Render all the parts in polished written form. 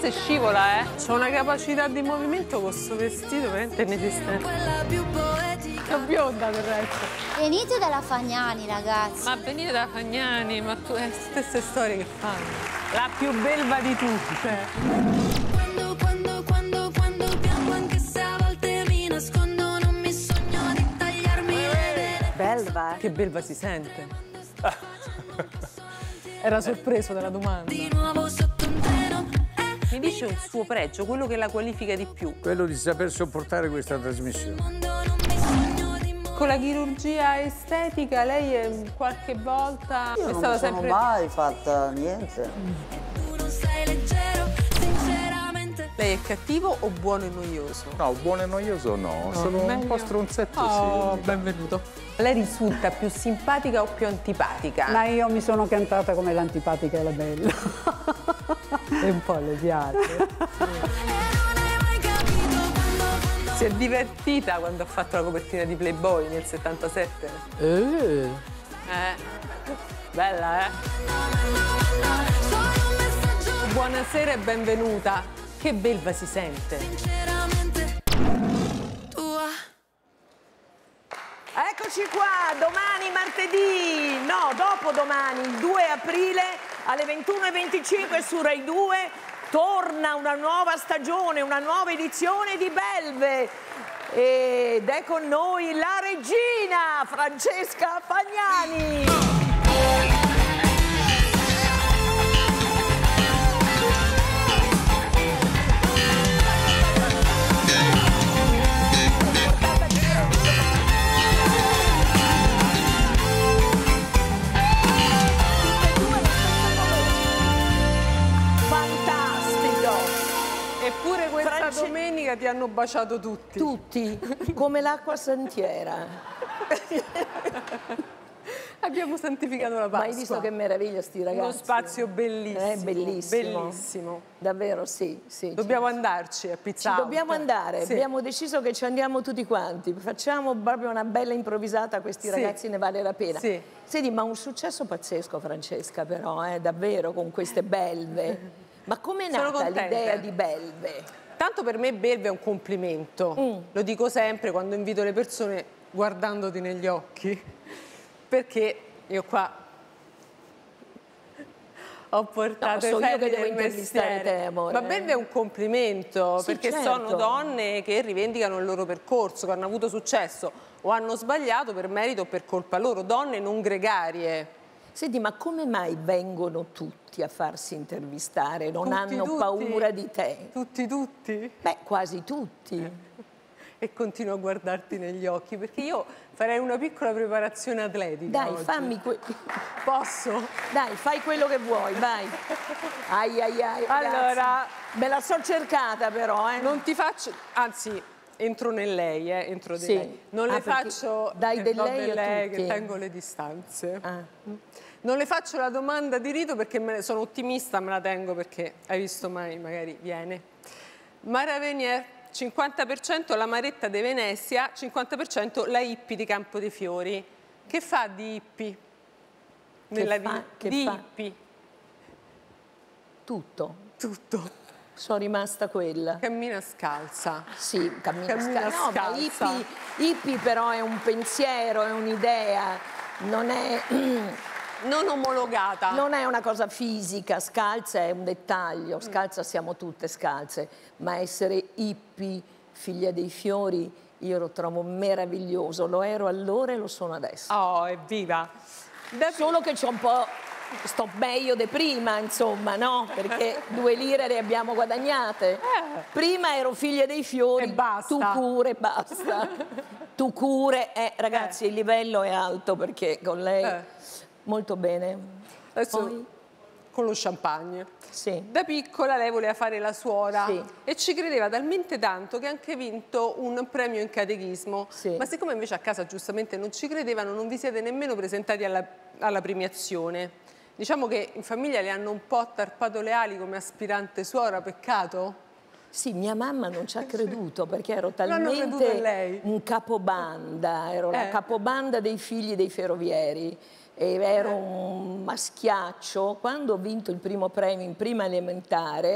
forse scivola, eh. C'ho una capacità di movimento con questo vestito veramente inesistente. È bionda del resto. Venite dalla Fagnani, ragazzi. Ma venite da Fagnani, ma tu stesse storie che fanno. La più belva di tutte. Quando piango anche se a volte mi nascondo, non mi sogno di tagliarmi le vene. Belva, Che belva si sente. Era sorpreso dalla domanda. Di nuovo sotto un treno. Mi dice un suo pregio, quello che la qualifica di più. Quello di saper sopportare questa trasmissione. Non mi sogno di Con la chirurgia estetica lei qualche volta io è non stata mi sono sempre... mai fatta niente. tu non sei leggero, sinceramente. Lei è cattivo o buono e noioso? No, buono e noioso no, sono un meglio. po' stronzetto, Oh, sì. benvenuto. Lei risulta più simpatica o più antipatica? Ma io mi sono cantata come l'antipatica e la bella. E un po' le piace. E non hai mai capito quando Si è divertita quando ha fatto la copertina di Playboy nel 77? Bella, solo un messaggio. Buonasera e benvenuta. Che belva si sente. Sinceramente tua. Eccoci qua, domani martedì, no, dopodomani, il 2 aprile alle 21:25 su Rai 2 torna una nuova stagione, una nuova edizione di Belve ed è con noi la regina Francesca Fagnani. Eppure questa domenica ti hanno baciato tutti. Tutti, come l'acqua santiera. Abbiamo santificato la Pasqua. Ma hai visto che meraviglia sti ragazzi? Uno spazio bellissimo. Bellissimo. Bellissimo. Davvero, sì, sì. Dobbiamo andarci a Pizza Ci Hut. dobbiamo andare, Sì. abbiamo deciso che ci andiamo tutti quanti, facciamo proprio una bella improvvisata a questi Sì. ragazzi, ne vale la pena. Sì. Senti, ma un successo pazzesco Francesca però, davvero, con queste belve. Ma com'è Sono nata contenta. l'idea di belve? Tanto per me belva è un complimento. Lo dico sempre quando invito le persone guardandoti negli occhi. Perché io qua ho portato No, so i io ferri che devo del intervistare mestiere. te, amore. Ma belva è un complimento, Sì, perché certo. sono donne che rivendicano il loro percorso, che hanno avuto successo o hanno sbagliato per merito o per colpa loro, donne non gregarie. Senti, ma come mai vengono tutti a farsi intervistare? Non Tutti, hanno tutti? paura di te? Tutti? Beh, quasi tutti. E continuo a guardarti negli occhi, perché io farei una piccola preparazione atletica Dai, oggi. fammi Posso? Dai, fai quello che vuoi, vai. Ai, ragazzi. Allora, me la so cercata però, non ti faccio... Anzi, entro nel lei, entro di Sì. lei. Non Ah, le perché faccio... dai del do lei a lei tutti. che tengo le distanze. Ah. Non le faccio la domanda di rito perché sono ottimista, me la tengo perché hai visto mai, magari viene. Mara Venier, 50% la Maretta di Venezia, 50% la hippie di Campo dei Fiori. Che fa di hippie? Nella vita? Di hippie? Tutto. Tutto. Sono rimasta quella. Cammina scalza. Sì, cammina Cammina scalza. No, ma scalza. hippie però è un pensiero, è un'idea, non è... Non omologata. Non è una cosa fisica, scalza è un dettaglio, scalza siamo tutte scalze, ma essere hippie, figlia dei fiori, io lo trovo meraviglioso, lo ero allora e lo sono adesso. Oh, evviva! Solo che c'ho un po', sto meglio di prima, insomma, no? Perché 2 lire le abbiamo guadagnate. Prima ero figlia dei fiori, E basta. tu cure, basta. Tu cure, ragazzi, il livello è alto perché con lei... Molto bene. Adesso Poi? con lo champagne. Sì. Da piccola lei voleva fare la suora Sì. e ci credeva talmente tanto che ha anche vinto un premio in catechismo. Sì. Ma siccome invece a casa giustamente non ci credevano, non vi siete nemmeno presentati alla premiazione. Diciamo che in famiglia le hanno un po' tarpato le ali come aspirante suora, peccato? Sì, mia mamma non ci ha creduto perché ero hanno creduto in talmente lei. un capobanda, ero la capobanda dei figli dei ferrovieri e ero un maschiaccio. Quando ho vinto il primo premio in prima elementare,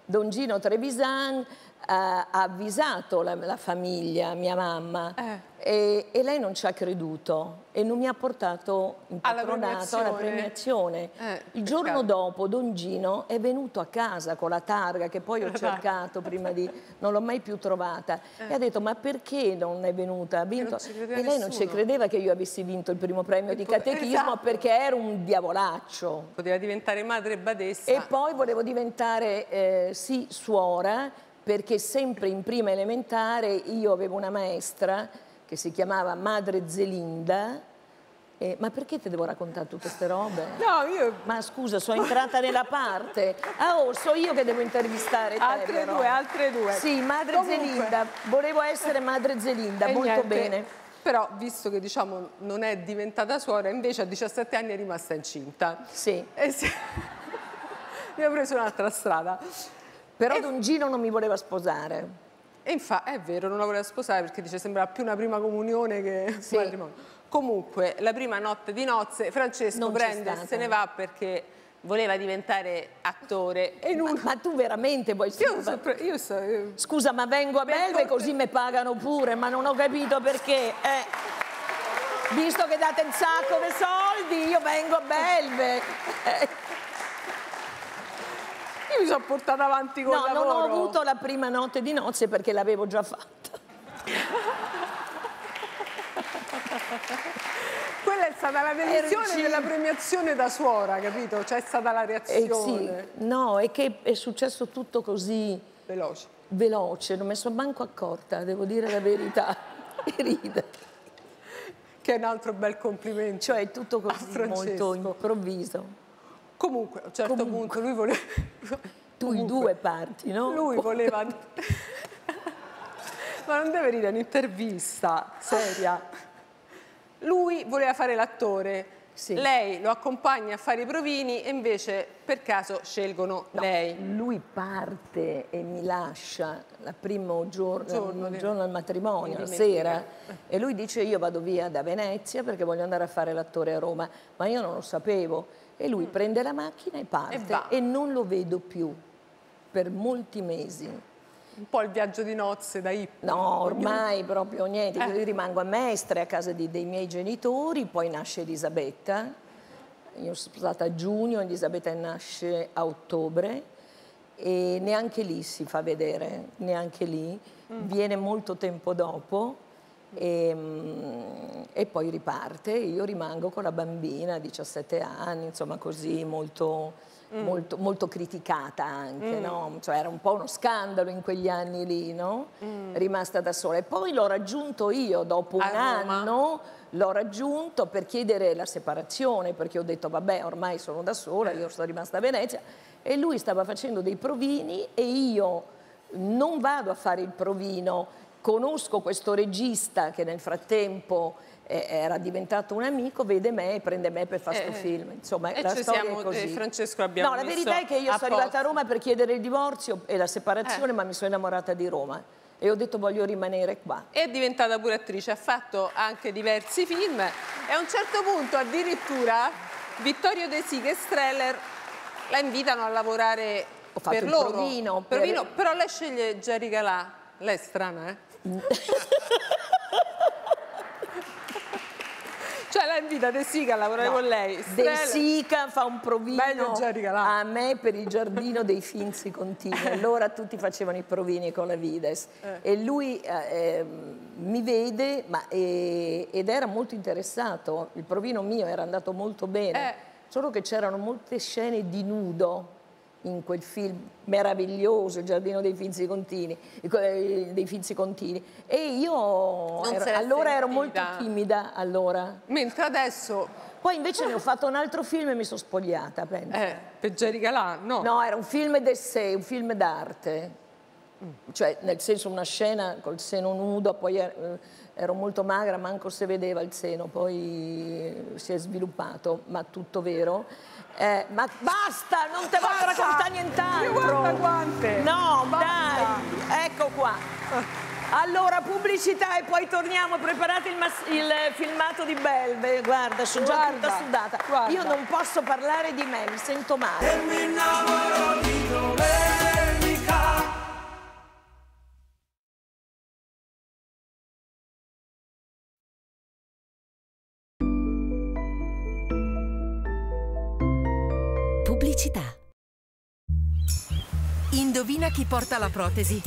Don Gino Trevisan ha avvisato la famiglia, mia mamma, e lei non ci ha creduto e non mi ha portato in patronato alla premiazione. Il giorno dopo Don Gino è venuto a casa con la targa che poi ho cercato prima di... non l'ho mai più trovata e ha detto ma perché non è venuta? Ha vinto. E lei non ci credeva che io avessi vinto il primo premio di catechismo perché ero un diavolaccio. Poteva diventare madre badessa. E poi volevo diventare, sì, suora, perché sempre in prima elementare io avevo una maestra che si chiamava Madre Zelinda. Ma perché ti devo raccontare tutte queste robe? No, io... Ma scusa, sono entrata nella parte. Ah, oh, so io che devo intervistare te, altre due. Sì, Madre Zelinda. Volevo essere Madre Zelinda, molto bene. Però, visto che diciamo non è diventata suora, invece a 17 anni è rimasta incinta. Sì. E mi ha preso un'altra strada. Però Don Gino non mi voleva sposare. E infatti, è vero, non la voleva sposare perché dice sembrava più una prima comunione che un matrimonio. Comunque, la prima notte di nozze, Francesco prende e se ne va perché voleva diventare attore. E ma tu veramente vuoi... Io Scusa, ma vengo a Belve così mi pagano pure, ma non ho capito perché. Visto che date un sacco di soldi, io vengo a Belve. Io mi sono portata avanti con il lavoro. No, non ho avuto la prima notte di nozze perché l'avevo già fatta. Quella è stata la delusione della premiazione da suora, capito? C'è stata la reazione. Sì. No, è che è successo tutto così... Veloce, non mi sono manco accorta, devo dire la verità. E ride. Che è un altro bel complimento. Cioè, tutto così molto improvviso. Comunque, a un certo punto lui voleva... Tu i due parti, no? Lui voleva... Ma non deve ridere, un'intervista seria. Lui voleva fare l'attore, lei lo accompagna a fare i provini e invece per caso scelgono lei. Lui parte e mi lascia il primo giorno del matrimonio, la sera, e lui dice io vado via da Venezia perché voglio andare a fare l'attore a Roma, ma io non lo sapevo. E lui prende la macchina e parte e non lo vedo più per molti mesi. Un po' il viaggio di nozze da hippie. No, ormai proprio niente. Io rimango a Mestre, a casa dei miei genitori, poi nasce Elisabetta. Io sono sposata a giugno, Elisabetta nasce a ottobre e neanche lì si fa vedere, neanche lì. Viene molto tempo dopo e poi riparte. Io rimango con la bambina, 17 anni, insomma così, molto criticata anche, no? Cioè era un po' uno scandalo in quegli anni lì, no? Rimasta da sola. E poi l'ho raggiunto io dopo un anno, l'ho raggiunto per chiedere la separazione, perché ho detto vabbè ormai sono da sola, io sono rimasta a Venezia, e lui stava facendo dei provini e io non vado a fare il provino, conosco questo regista che nel frattempo era diventato un amico, vede me e prende me per fare questo film. Insomma, la storia è così. Francesco l'abbiamo la verità è che io sono arrivata a Roma per chiedere il divorzio e la separazione, ma mi sono innamorata di Roma e ho detto voglio rimanere qua. È diventata pure attrice, ha fatto anche diversi film e a un certo punto addirittura Vittorio De Sica e Streller la invitano a lavorare per loro. Provino, però lei sceglie Jerry Calà. Lei è strana, Cioè la invita De Sica a lavorare con lei. De Sica fa un provino a me per il giardino dei Finzi Contini. Allora tutti facevano i provini con la Vides. E lui mi vede ed era molto interessato. Il provino mio era andato molto bene. Solo che c'erano molte scene di nudo in quel film meraviglioso, Il giardino dei Finzi Contini, e io allora ero molto timida allora. Mentre adesso... Poi invece ne ho fatto un altro film e mi sono spogliata, penso. Per Jerry Calà, no? No, era un film d'essai, un film d'arte. Cioè, nel senso una scena col seno nudo, poi ero molto magra, manco se vedeva il seno, poi si è sviluppato, ma tutto vero. Ma basta, non te voglio raccontare nient'altro. Guarda quante. No, dai, ecco qua. Allora, pubblicità e poi torniamo. Preparate il filmato di Belve. Guarda, sono già tutta sudata. Io non posso parlare di me, mi sento male. E mi innamoro di domenica. felicità. Indovina chi porta la protesi?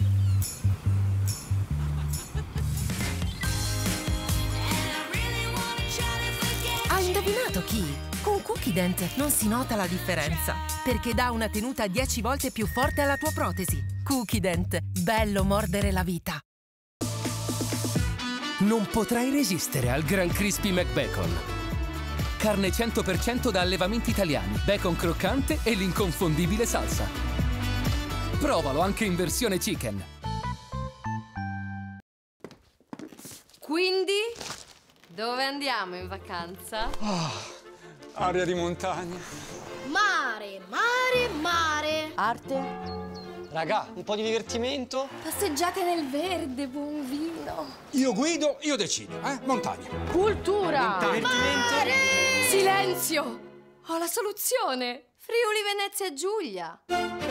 Ha indovinato chi? Con Cookident non si nota la differenza, perché dà una tenuta 10 volte più forte alla tua protesi. Cookident, bello mordere la vita. Non potrai resistere al Gran Crispy McBacon. Carne 100% da allevamenti italiani, bacon croccante e l'inconfondibile salsa. Provalo anche in versione chicken. Quindi, dove andiamo in vacanza? Aria di montagna. Mare, mare, mare. Arte? Raga, un po' di divertimento? Passeggiate nel verde, buon vino. Io guido, io decido, Montagna. Cultura. Divertimento? Mare. Silenzio. Ho la soluzione. Friuli, Venezia Giulia.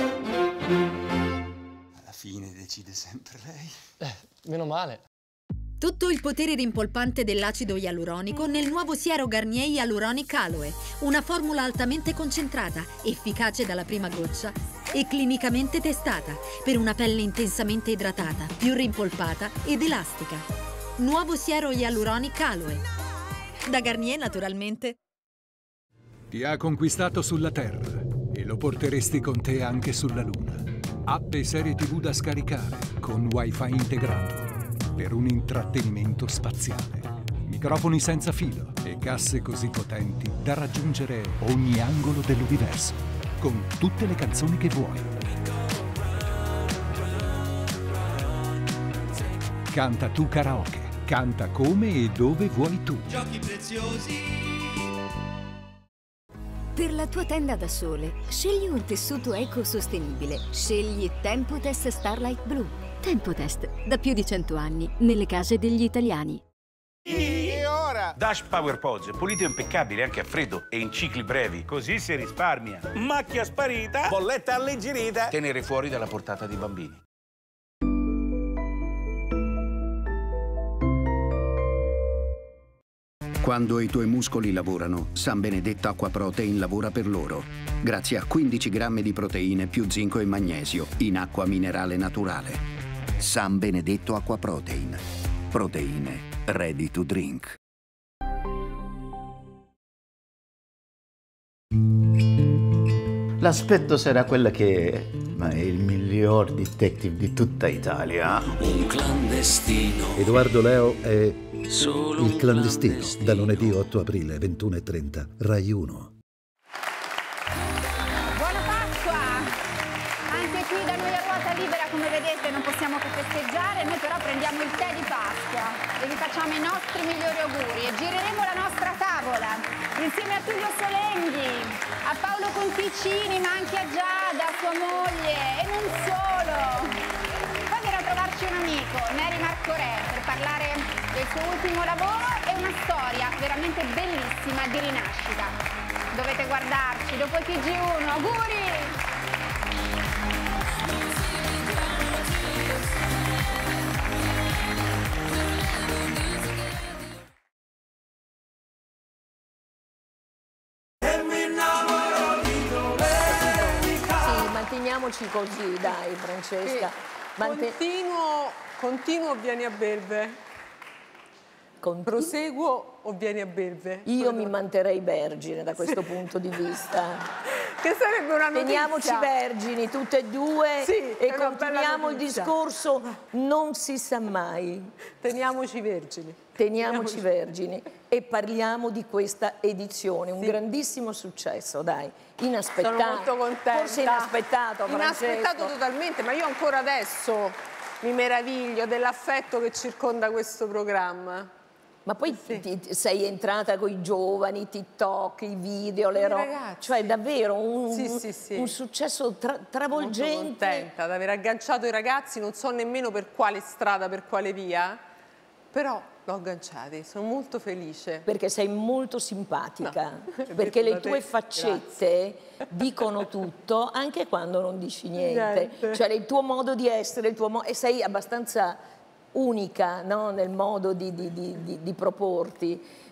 Alla fine decide sempre lei. Meno male. Tutto il potere rimpolpante dell'acido ialuronico nel nuovo siero Garnier Hyaluronic Aloe, una formula altamente concentrata, efficace dalla prima goccia e clinicamente testata per una pelle intensamente idratata, più rimpolpata ed elastica. Nuovo siero Hyaluronic Aloe. Da Garnier, naturalmente. Ti ha conquistato sulla Terra e lo porteresti con te anche sulla Luna. App e serie TV da scaricare con Wi-Fi integrato per un intrattenimento spaziale. Microfoni senza filo e casse così potenti da raggiungere ogni angolo dell'universo con tutte le canzoni che vuoi. Canta tu karaoke. Canta come e dove vuoi tu. Giochi preziosi. Per la tua tenda da sole, scegli un tessuto ecosostenibile. Scegli Tempotest Starlight Blue. Tempotest, da più di 100 anni, nelle case degli italiani. E ora? Dash Power Pods, pulito e impeccabile anche a freddo e in cicli brevi, così si risparmia. Macchia sparita, bolletta alleggerita. Tenere fuori dalla portata dei bambini. Quando i tuoi muscoli lavorano, San Benedetto Acqua Protein lavora per loro. Grazie a 15 grammi di proteine più zinco e magnesio in acqua minerale naturale. San Benedetto Acqua Protein. Proteine ready to drink. L'aspetto sarà quella che è, ma è il miglior detective di tutta Italia. Un clandestino. Edoardo Leo è Solo Il clandestino, da lunedì 8 aprile, 21:30, Rai 1. Buona Pasqua! Anche qui da noi a Ruota Libera, come vedete, non possiamo che festeggiare, noi però prendiamo il tè di Pasqua e vi facciamo i nostri migliori auguri e gireremo la nostra tavola insieme a Tullio Solenghi, a Paolo Conticini, ma anche a Giada, sua moglie, e non solo. Poi viene a trovarci un amico, Neri Marco Re, per parlare del suo ultimo lavoro e una storia veramente bellissima di rinascita. Dovete guardarci dopo il TG1. Auguri! Sì, manteniamoci così, dai, Francesca. Continuo o vieni a Belve? Proseguo o vieni a Belve? Io mi manterrei vergine da questo punto di vista. Che sarebbe una notizia. Teniamoci vergini tutte e due, sì, e continuiamo il discorso non si sa mai. Teniamoci vergini. Teniamoci vergini e parliamo di questa edizione, un grandissimo successo, dai, inaspettato. Sono molto contenta. Forse inaspettato, Inaspettato totalmente, ma io ancora adesso mi meraviglio dell'affetto che circonda questo programma. Ma poi sei entrata con i giovani, TikTok, i video, le robe, cioè davvero un successo travolgente. Sono contenta di aver agganciato i ragazzi, non so nemmeno per quale strada, per quale via, però l'ho agganciati, sono molto felice. Perché sei molto simpatica, perché le tue faccette dicono tutto anche quando non dici niente. Cioè il tuo modo di essere, e sei abbastanza unica, no? Nel modo di proporti.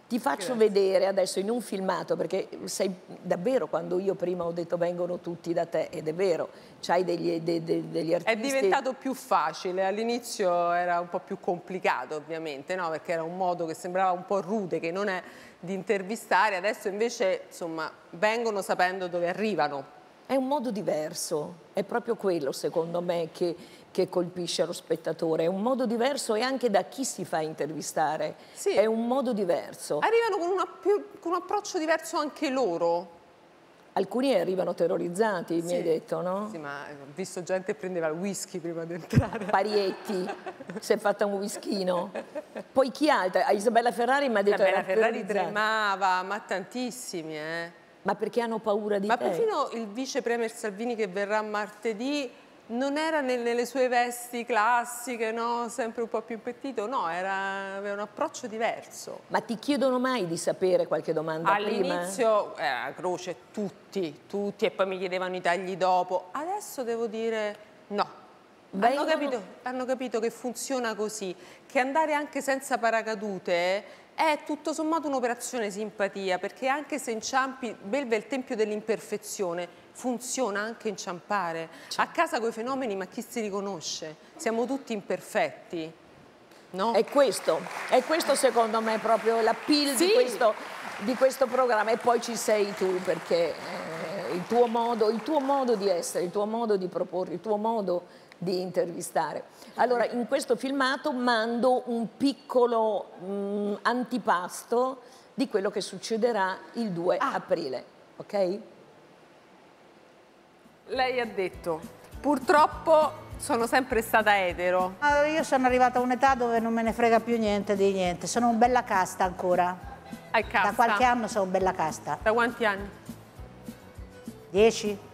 Ti faccio vedere adesso in un filmato, perché sei davvero, quando io prima ho detto vengono tutti da te, ed è vero, c'hai degli artisti... È diventato più facile, all'inizio era un po' più complicato ovviamente, no? Perché era un modo che sembrava un po' rude, che non è di intervistare, adesso invece insomma vengono sapendo dove arrivano. È un modo diverso, è proprio quello secondo me che colpisce lo spettatore, è un modo diverso e anche da chi si fa intervistare, sì. È un modo diverso. Arrivano con un approccio diverso anche loro. Alcuni arrivano terrorizzati, sì. Mi hai detto, no? Sì, ma ho visto gente che prendeva il whisky prima di entrare. Parietti, si è fatta un whiskino. Poi chi altra? Isabella Ferrari mi ha detto Isabella Ferrari tremava, ma tantissimi, Ma perché hanno paura di te? Ma perfino il vice premier Salvini che verrà martedì non era nelle sue vesti classiche, no? Sempre un po' più impettito, no, aveva un approccio diverso. Ma ti chiedono mai di sapere qualche domanda prima? All'inizio era croce, tutti, e poi mi chiedevano i tagli dopo. Adesso devo dire no. Hanno capito che funziona così, che andare anche senza paracadute è tutto sommato un'operazione simpatia, perché anche se inciampi, Belva è il tempio dell'imperfezione, funziona anche inciampare. A casa coi fenomeni, ma chi si riconosce? Siamo tutti imperfetti, no? È questo secondo me proprio l'appeal sì. di questo programma, e poi ci sei tu, perché il tuo modo di essere, il tuo modo di proporre, il tuo modo di intervistare. Allora, in questo filmato mando un piccolo antipasto di quello che succederà il 2 aprile, ok? Lei ha detto, purtroppo sono sempre stata etero. Io sono arrivata a un'età dove non me ne frega più niente di niente, sono un bella casta ancora. Hai casta? Da qualche anno sono bella casta. Da quanti anni? 10.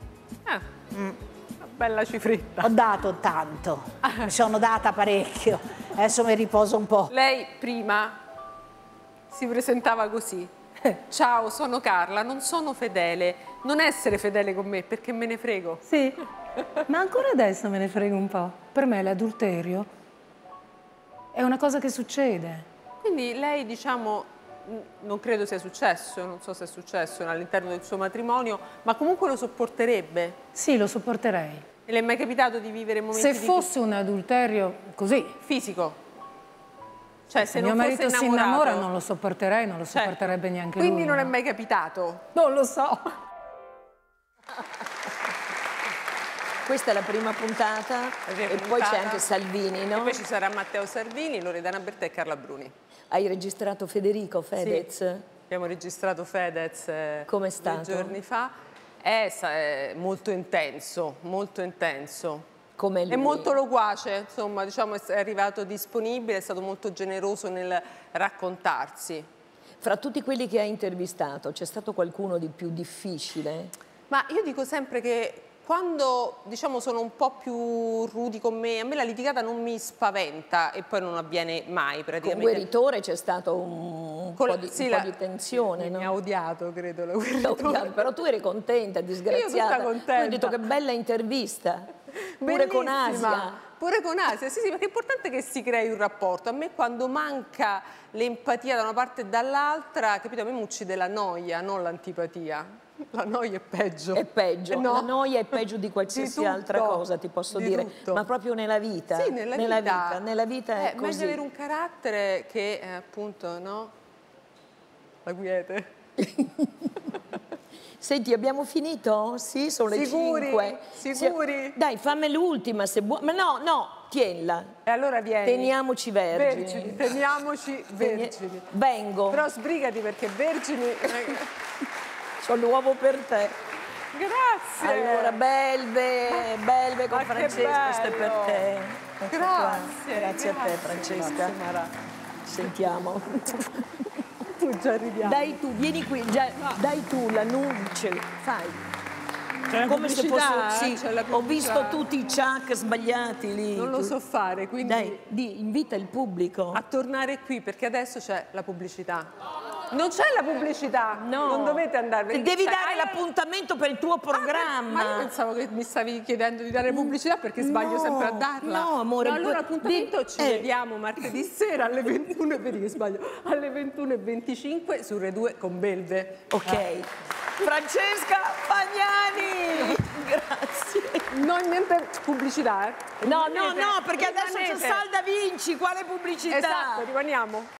Bella cifretta. Ho dato tanto, mi sono data parecchio, adesso mi riposo un po'. Lei prima si presentava così. Ciao, sono Carla, non sono fedele. Non essere fedele con me, perché me ne frego. Sì, ma ancora adesso me ne frego un po'. Per me l'adulterio è una cosa che succede. Quindi lei, diciamo, non credo sia successo, non so se è successo all'interno del suo matrimonio, ma comunque lo sopporterebbe? Sì, lo sopporterei. E le è mai capitato di vivere momenti Se fosse un adulterio così? Fisico? Cioè, se mio marito si innamora non lo sopporterei, non lo Cioè, sopporterebbe neanche quindi lui. non è mai capitato? Non lo so. Questa è la prima puntata e poi c'è anche Salvini, no? E poi ci sarà Matteo Salvini, Loredana Bertè e Carla Bruni. Hai registrato Federico Fedez? Sì, abbiamo registrato Fedez 2 giorni fa. È molto intenso, molto intenso. Come lui. È molto loquace, insomma, diciamo, è arrivato disponibile, è stato molto generoso nel raccontarsi. Fra tutti quelli che hai intervistato, c'è stato qualcuno di più difficile? Ma io dico sempre che quando, diciamo, sono un po' più rudi con me, a me la litigata non mi spaventa e poi non avviene mai praticamente. Con Gueritore c'è stato un po' di tensione, no? Mi ha odiato, credo, la Gueritore. Però tu eri contenta, disgraziata. Io tutta contenta. Tu hai detto che bella intervista, pure con Asia. Pure con Asia, sì, perché è importante che si crei un rapporto. A me quando manca l'empatia da una parte e dall'altra, capito, a me mi uccide la noia, non l'antipatia. La noia è peggio. È peggio, no. La noia è peggio di qualsiasi altra cosa, ti posso dire, ma proprio nella vita. Sì, nella vita è così. Meglio avere un carattere che appunto, no? La quiete. Senti, abbiamo finito? Sì, sono le 5. Sicuri? Dai, fammi l'ultima se vuoi. Ma no, tienila. E allora vieni. Teniamoci vergini. Teniamoci vergini. Vengo. Però sbrigati perché vergini... C'ho l'uovo per te. Grazie. Allora, belve con Francesca, questo è per te. Grazie a te, Francesca. Grazie, Sentiamo. Tu già ridiamo. Dai tu, vieni qui, dai tu l'annuncio, fai. Come se fosse, sì, ho visto tutti i ciak sbagliati lì. Non lo so fare, quindi... Dai, invita il pubblico. A tornare qui, perché adesso c'è la pubblicità. Non c'è la pubblicità, non dovete andare. Devi dare l'appuntamento per il tuo programma. Ma io pensavo che mi stavi chiedendo di dare pubblicità perché sbaglio sempre a darla. No, amore. No, allora l'appuntamento ci vediamo martedì sera alle 21, vedi che sbaglio, alle 21:25 su Rai 2 con Belve. Ok. Francesca Fagnani! Grazie. No, niente pubblicità, No, perché adesso c'è Salda Vinci, quale pubblicità? Esatto, rimaniamo.